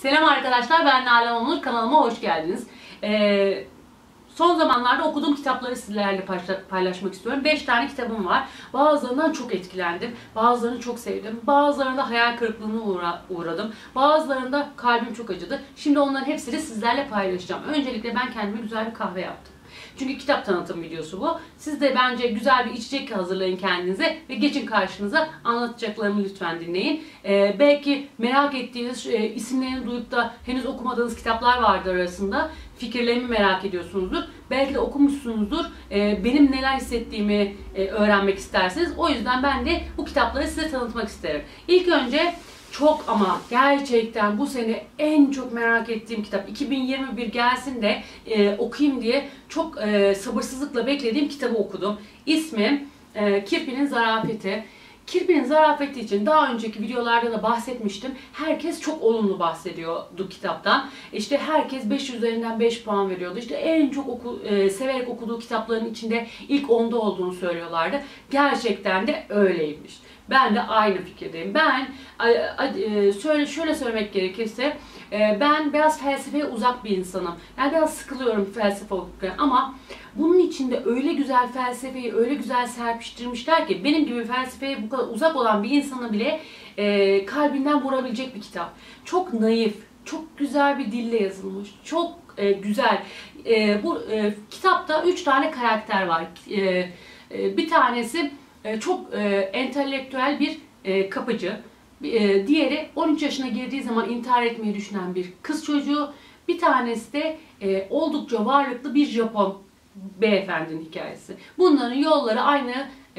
Selam arkadaşlar, ben Nalan Onur. Kanalıma hoş geldiniz. Son zamanlarda okuduğum kitapları sizlerle paylaşmak istiyorum. 5 tane kitabım var. Bazılarından çok etkilendim. Bazılarını çok sevdim. Bazılarında hayal kırıklığına uğradım. Bazılarında kalbim çok acıdı. Şimdi onların hepsini sizlerle paylaşacağım. Öncelikle ben kendime güzel bir kahve yaptım. Çünkü kitap tanıtım videosu bu. Siz de bence güzel bir içecek hazırlayın kendinize ve geçin karşınıza, anlatacaklarımı lütfen dinleyin. Belki merak ettiğiniz, isimlerini duyup da henüz okumadığınız kitaplar vardır arasında. Fikirlerimi merak ediyorsunuzdur. Belki de okumuşsunuzdur. Benim neler hissettiğimi öğrenmek istersiniz. O yüzden ben de bu kitapları size tanıtmak isterim. İlk önce çok ama gerçekten bu sene en çok merak ettiğim kitap, 2021 gelsin de okuyayım diye çok sabırsızlıkla beklediğim kitabı okudum. İsmi Kirpi'nin Zarafeti. Kirpi'nin Zarafeti için daha önceki videolarda da bahsetmiştim. Herkes çok olumlu bahsediyordu kitaptan. İşte herkes 5 üzerinden 5 puan veriyordu. İşte en çok severek okuduğu kitapların içinde ilk 10'da olduğunu söylüyorlardı. Gerçekten de öyleymiş. Ben de aynı fikirdeyim. Ben şöyle söylemek gerekirse ben biraz felsefeye uzak bir insanım. Yani biraz sıkılıyorum felsefe okurken ama bunun içinde öyle güzel felsefeyi öyle güzel serpiştirmişler ki benim gibi felsefeye bu kadar uzak olan bir insana bile kalbinden vurabilecek bir kitap. Çok naif, çok güzel bir dille yazılmış, çok güzel. Bu kitapta 3 tane karakter var. Bir tanesi çok entelektüel bir kapıcı. Diğeri 13 yaşına girdiği zaman intihar etmeyi düşünen bir kız çocuğu. Bir tanesi de oldukça varlıklı bir Japon beyefendinin hikayesi. Bunların yolları aynı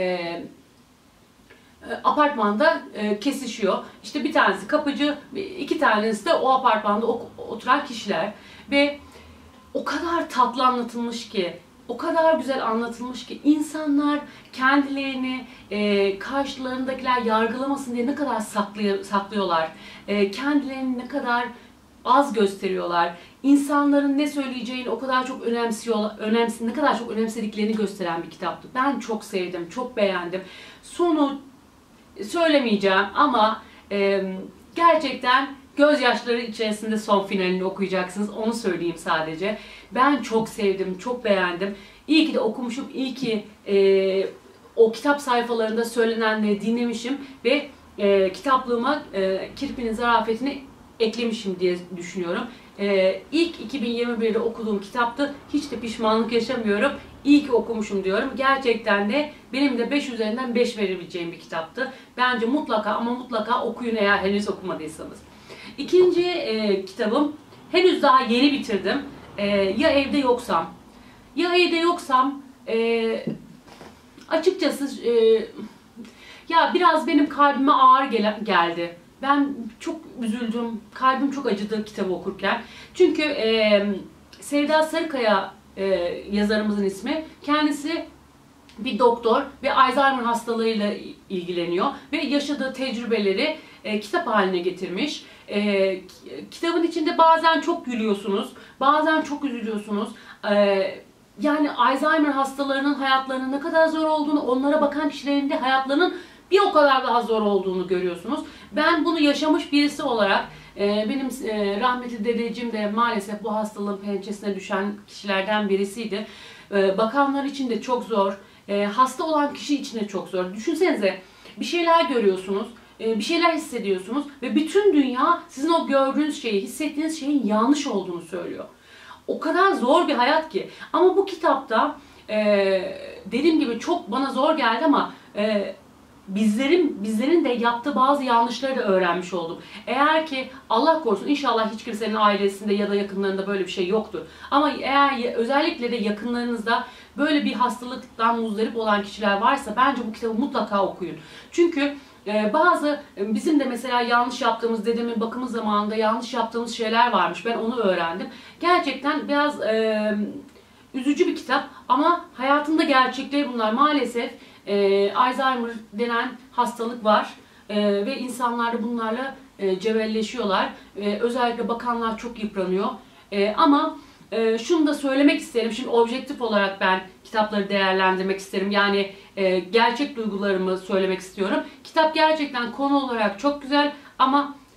apartmanda kesişiyor. İşte bir tanesi kapıcı, iki tanesi de o apartmanda oturan kişiler. Ve o kadar tatlı anlatılmış ki, o kadar güzel anlatılmış ki insanlar kendilerini karşılarındakiler yargılamasın diye ne kadar saklıyorlar. Kendilerini ne kadar az gösteriyorlar. İnsanların ne söyleyeceğini o kadar çok ne kadar çok önemsediklerini gösteren bir kitaptı. Ben çok sevdim, çok beğendim. Sonu söylemeyeceğim ama gerçekten gözyaşları içerisinde son finalini okuyacaksınız. Onu söyleyeyim sadece. Ben çok sevdim, çok beğendim. İyi ki de okumuşum, iyi ki o kitap sayfalarında söylenenleri dinlemişim ve kitaplığıma Kirpi'nin Zarafeti'ni eklemişim diye düşünüyorum. İlk 2021'de okuduğum kitaptı. Hiç de pişmanlık yaşamıyorum. İyi ki okumuşum diyorum. Gerçekten de benim de 5 üzerinden 5 verebileceğim bir kitaptı. Bence mutlaka ama mutlaka okuyun eğer henüz okumadıysanız. İkinci kitabım henüz daha yeni bitirdim. Ya Evde Yoksam. Ya Evde Yoksam açıkçası ya biraz benim kalbime ağır geldi. Ben çok üzüldüm. Kalbim çok acıdı kitabı okurken. Çünkü Sevda Sarıkaya yazarımızın ismi. Kendisi bir doktor ve Alzheimer hastalığıyla ilgileniyor ve yaşadığı tecrübeleri kitap haline getirmiş. Kitabın içinde bazen çok gülüyorsunuz, bazen çok üzülüyorsunuz. Yani Alzheimer hastalarının hayatlarının ne kadar zor olduğunu, onlara bakan kişilerin de hayatlarının bir o kadar daha zor olduğunu görüyorsunuz. Ben bunu yaşamış birisi olarak benim rahmetli dedeciğim de maalesef bu hastalığın pençesine düşen kişilerden birisiydi. Bakanlar için de çok zor. Hasta olan kişi için de çok zor. Düşünsenize bir şeyler görüyorsunuz, bir şeyler hissediyorsunuz ve bütün dünya sizin o gördüğünüz şeyi, hissettiğiniz şeyin yanlış olduğunu söylüyor. O kadar zor bir hayat ki. Ama bu kitapta dediğim gibi çok bana zor geldi ama bizlerin de yaptığı bazı yanlışları da öğrenmiş oldum. Eğer ki Allah korusun inşallah hiç kimsenin ailesinde ya da yakınlarında böyle bir şey yoktur. Ama eğer özellikle de yakınlarınızda böyle bir hastalıktan muzdarip olan kişiler varsa bence bu kitabı mutlaka okuyun. Çünkü bizim de mesela yanlış yaptığımız, dedemin bakımı zamanında yanlış yaptığımız şeyler varmış. Ben onu öğrendim. Gerçekten biraz üzücü bir kitap ama hayatında gerçekleri bunlar. Maalesef Alzheimer denen hastalık var ve insanlar da bunlarla cebelleşiyorlar. Özellikle bakanlar çok yıpranıyor. Ama şunu da söylemek isterim. Şimdi objektif olarak ben kitapları değerlendirmek isterim. Yani gerçek duygularımı söylemek istiyorum. Kitap gerçekten konu olarak çok güzel ama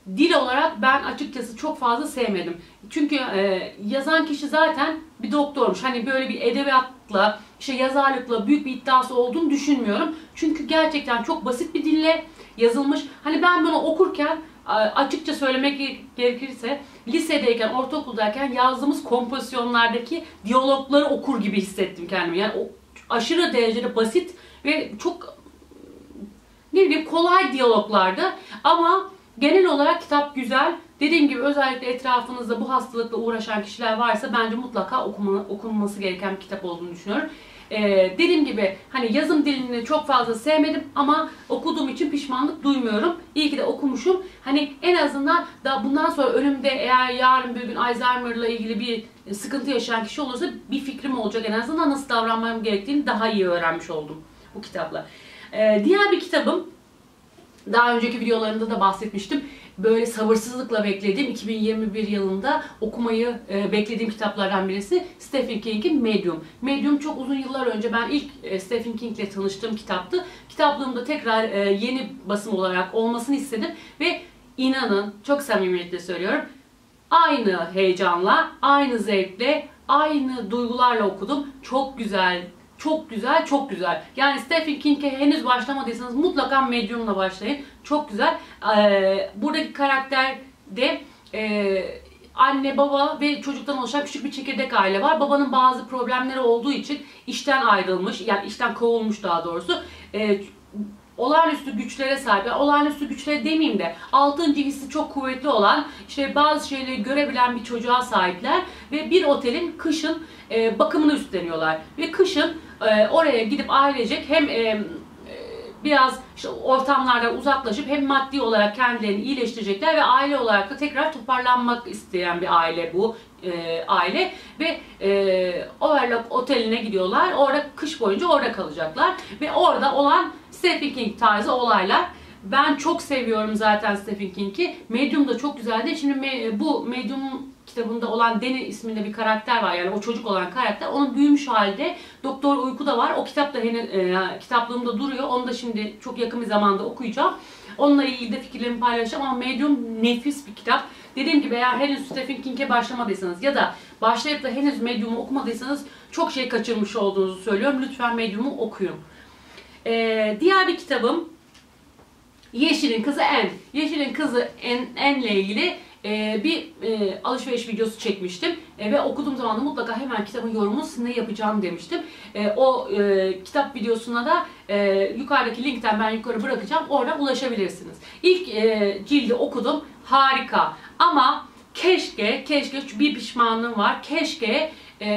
dil olarak ben açıkçası çok fazla sevmedim. Çünkü yazan kişi zaten bir doktormuş. Hani böyle bir edebiyatla, işte yazarlıkla büyük bir iddiası olduğunu düşünmüyorum. Çünkü gerçekten çok basit bir dille yazılmış. Hani ben bunu okurken açıkça söylemek gerekirse lisedeyken, ortaokuldayken yazdığımız kompozisyonlardaki diyalogları okur gibi hissettim kendimi. Yani o aşırı derecede basit ve çok ne bileyim kolay diyaloglardı. Ama genel olarak kitap güzel. Dediğim gibi özellikle etrafınızda bu hastalıkla uğraşan kişiler varsa bence mutlaka okunması gereken bir kitap olduğunu düşünüyorum. Dediğim gibi hani yazım dilini çok fazla sevmedim ama okuduğum için pişmanlık duymuyorum. İyi ki de okumuşum. Hani en azından da bundan sonra önümde eğer yarın bir gün Alzheimer'la ilgili bir sıkıntı yaşayan kişi olursa bir fikrim olacak. En azından nasıl davranmam gerektiğini daha iyi öğrenmiş oldum bu kitapla. Diğer bir kitabım, daha önceki videolarında da bahsetmiştim. Böyle sabırsızlıkla beklediğim 2021 yılında okumayı beklediğim kitaplardan birisi Stephen King'in Medium. Medium çok uzun yıllar önce ben ilk Stephen King'le tanıştığım kitaptı. Kitaplığımda tekrar yeni basım olarak olmasını istedim ve inanın çok samimiyetle söylüyorum. Aynı heyecanla, aynı zevkle, aynı duygularla okudum. Çok güzel. Çok güzel, çok güzel. Yani Stephen King'e henüz başlamadıysanız mutlaka Medium'la başlayın. Çok güzel. Buradaki karakter de anne, baba ve çocuktan oluşan küçük bir çekirdek aile var. Babanın bazı problemleri olduğu için işten ayrılmış, yani işten kovulmuş daha doğrusu. Olağanüstü güçlere sahip, yani olağanüstü güçlere demeyeyim de 6. hissi çok kuvvetli olan, işte bazı şeyleri görebilen bir çocuğa sahipler ve bir otelin kışın bakımını üstleniyorlar ve kışın oraya gidip ailecek hem biraz işte ortamlardan uzaklaşıp hem maddi olarak kendilerini iyileştirecekler ve aile olarak da tekrar toparlanmak isteyen bir aile bu aile ve Overlook Oteli'ne gidiyorlar. Orada kış boyunca orada kalacaklar ve orada olan Stephen King tarzı olaylar. Ben çok seviyorum zaten Stephen King'i. Medium da çok güzeldi. Şimdi bu Medium kitabında olan Danny isminde bir karakter var. Yani o çocuk olan karakter. Onun büyümüş halde Doktor Uyku da var. O kitap da henüz kitaplığımda duruyor. Onu da şimdi çok yakın bir zamanda okuyacağım. Onunla ilgili de fikirlerimi paylaşacağım ama Medium nefis bir kitap. Dediğim gibi eğer henüz Stephen King'e başlamadıysanız ya da başlayıp da henüz Medium'u okumadıysanız çok şey kaçırmış olduğunuzu söylüyorum. Lütfen Medium'u okuyun. Diğer bir kitabım Yeşil'in Kızı En. Yeşil'in Kızı En'le ilgili bir alışveriş videosu çekmiştim ve okuduğum zaman da mutlaka hemen kitabın yorumunu sizinle yapacağım demiştim. O kitap videosuna da yukarıdaki linkten ben yukarı bırakacağım. Orada ulaşabilirsiniz. İlk cildi okudum. Harika. Ama keşke bir pişmanlığım var. Keşke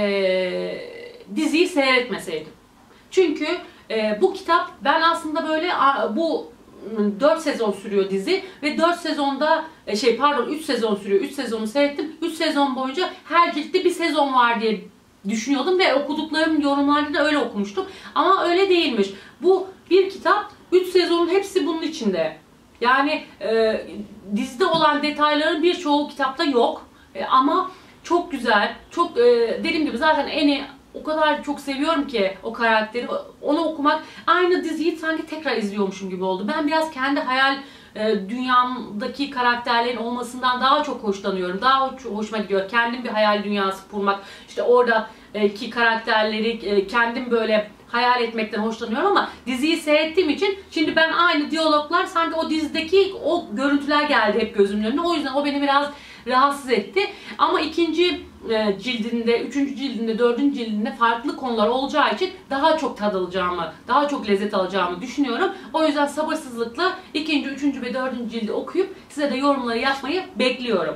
diziyi seyretmeseydim. Çünkü bu kitap ben aslında böyle bu 4 sezon sürüyor dizi ve 4 sezonda 3 sezon sürüyor. 3 sezonu seyrettim. 3 sezon boyunca her ciltte bir sezon var diye düşünüyordum ve okuduklarım yorumlarda da öyle okumuştum. Ama öyle değilmiş. Bu bir kitap, 3 sezonun hepsi bunun içinde. Yani dizide olan detayların birçoğu kitapta yok. Ama çok güzel. Çok dediğim gibi zaten Annie o kadar çok seviyorum ki o karakteri. Onu okumak aynı diziyi sanki tekrar izliyormuşum gibi oldu. Ben biraz kendi hayal dünyamdaki karakterlerin olmasından daha çok hoşlanıyorum. Daha hoşuma gidiyor. Kendim bir hayal dünyası kurmak. İşte oradaki karakterleri kendim böyle hayal etmekten hoşlanıyorum ama diziyi seyrettiğim için şimdi ben aynı diyaloglar sanki o dizideki o görüntüler geldi hep gözümün önüne. O yüzden o beni biraz rahatsız etti. Ama ikinci cildinde, üçüncü cildinde, dördüncü cildinde farklı konular olacağı için daha çok tad alacağımı, daha çok lezzet alacağımı düşünüyorum. O yüzden sabırsızlıkla ikinci, üçüncü ve dördüncü cildi okuyup size de yorumları yapmayı bekliyorum.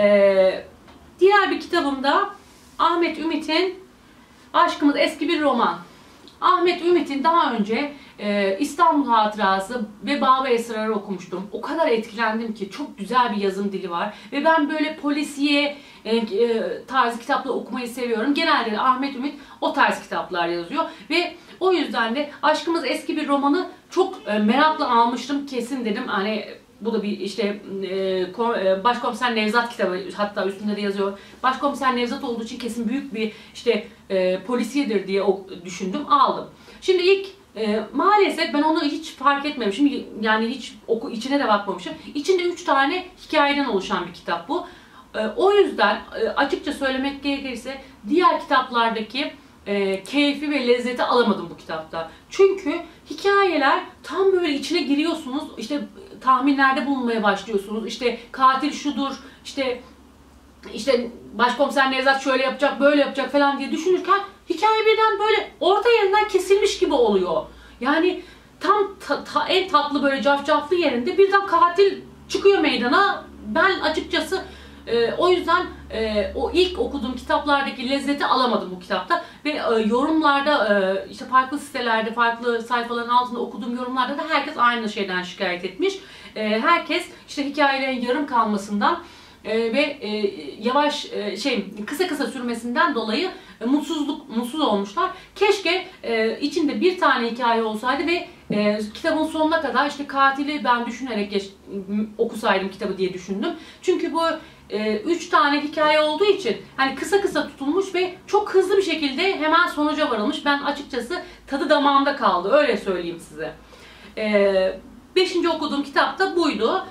Diğer bir kitabım da Ahmet Ümit'in Aşkımız Eski Bir Roman. Ahmet Ümit'in daha önce İstanbul Hatırası ve Baba Esrar'ı okumuştum. O kadar etkilendim ki çok güzel bir yazım dili var. Ve ben böyle polisiye tarzı kitapları okumayı seviyorum. Genelde Ahmet Ümit o tarz kitaplar yazıyor. Ve o yüzden de Aşkımız Eski Bir Romanı çok merakla almıştım. Kesin dedim hani bu da bir işte Başkomiser Nevzat kitabı, hatta üstünde de yazıyor. Başkomiser Nevzat olduğu için kesin büyük bir işte polisiyedir diye düşündüm, aldım. Şimdi ilk Maalesef ben onu hiç fark etmemişim. Yani hiç içine de bakmamışım. İçinde 3 tane hikayeden oluşan bir kitap bu. O yüzden açıkça söylemek gerekirse diğer kitaplardaki keyfi ve lezzeti alamadım bu kitapta. Çünkü hikayeler tam böyle içine giriyorsunuz. İşte tahminlerde bulunmaya başlıyorsunuz. İşte katil şudur, işte başkomiser Nevzat şöyle yapacak, böyle yapacak falan diye düşünürken hikaye birden böyle orta yerinden kesilmiş gibi oluyor. Yani tam en tatlı böyle cafcaflı yerinde birden katil çıkıyor meydana. Ben açıkçası o yüzden o ilk okuduğum kitaplardaki lezzeti alamadım bu kitapta. Ve yorumlarda işte farklı sitelerde, farklı sayfaların altında okuduğum yorumlarda da herkes aynı şeyden şikayet etmiş. Herkes işte hikayelerin yarım kalmasından ve yavaş kısa kısa sürmesinden dolayı mutsuz olmuşlar. Keşke içinde bir tane hikaye olsaydı ve kitabın sonuna kadar işte katili ben düşünerek okusaydım kitabı diye düşündüm. Çünkü bu 3 tane hikaye olduğu için hani kısa kısa tutulmuş ve çok hızlı bir şekilde hemen sonuca varılmış. Ben açıkçası tadı damağımda kaldı. Öyle söyleyeyim size. 5. okuduğum kitap da buydu.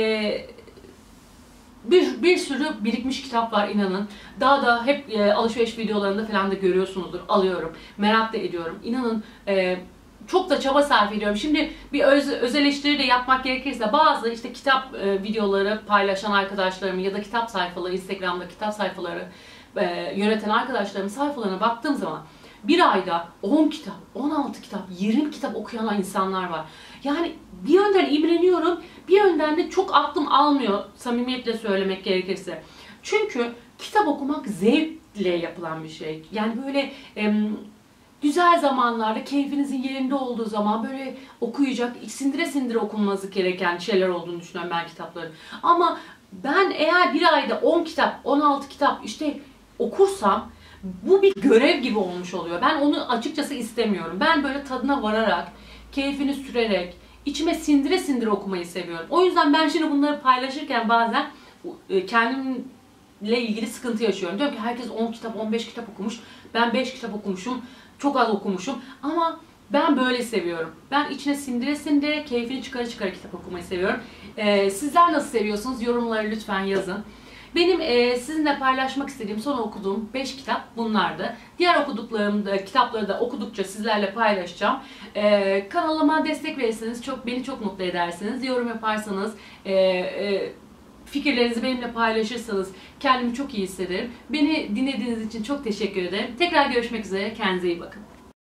Bir sürü birikmiş kitap var inanın. Daha da hep alışveriş videolarında falan da görüyorsunuzdur. Alıyorum. Merak da ediyorum. İnanın çok da çaba sarf ediyorum. Şimdi bir öz eleştiri de yapmak gerekirse bazı işte kitap videoları paylaşan arkadaşlarımın ya da kitap sayfaları, Instagram'da kitap sayfaları yöneten arkadaşlarımın sayfalarına baktığım zaman bir ayda 10 kitap, 16 kitap, 20 kitap okuyan insanlar var. Yani bir yönden imreniyorum, bir yönden de çok aklım almıyor samimiyetle söylemek gerekirse. Çünkü kitap okumak zevkle yapılan bir şey. Yani böyle güzel zamanlarda, keyfinizin yerinde olduğu zaman böyle okuyacak, sindire sindire okunması gereken şeyler olduğunu düşünüyorum ben kitapların. Ama ben eğer bir ayda 10 kitap, 16 kitap işte okursam bu bir görev gibi olmuş oluyor. Ben onu açıkçası istemiyorum. Ben böyle tadına vararak, keyfini sürerek, içime sindire sindire okumayı seviyorum. O yüzden ben şimdi bunları paylaşırken bazen kendimle ilgili sıkıntı yaşıyorum. Diyorum ki herkes 10 kitap, 15 kitap okumuş. Ben 5 kitap okumuşum. Çok az okumuşum. Ama ben böyle seviyorum. Ben içine sindire sindire, keyfini çıkara çıkara kitap okumayı seviyorum. Sizler nasıl seviyorsunuz? Yorumları lütfen yazın. Benim sizinle paylaşmak istediğim, son okuduğum 5 kitap bunlardı. Diğer okuduklarımda, kitapları da okudukça sizlerle paylaşacağım. Kanalıma destek verirseniz beni çok mutlu edersiniz. Yorum yaparsanız, fikirlerinizi benimle paylaşırsanız kendimi çok iyi hissederim. Beni dinlediğiniz için çok teşekkür ederim. Tekrar görüşmek üzere. Kendinize iyi bakın.